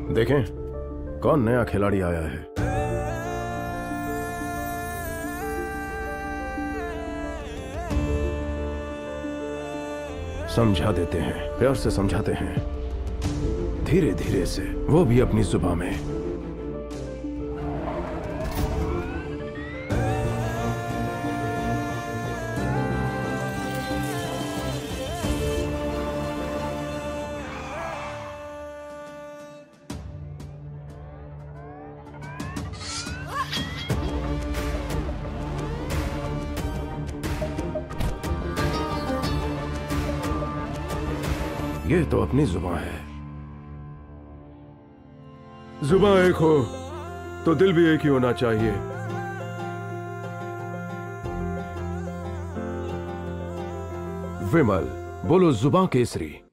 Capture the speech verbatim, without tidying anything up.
देखें कौन नया खिलाड़ी आया है। समझा देते हैं, प्यार से समझाते हैं, धीरे धीरे से, वो भी अपनी जुबान में। ये तो अपनी जुबान है। जुबान एक हो तो दिल भी एक ही होना चाहिए। विमल, बोलो जुबान केसरी।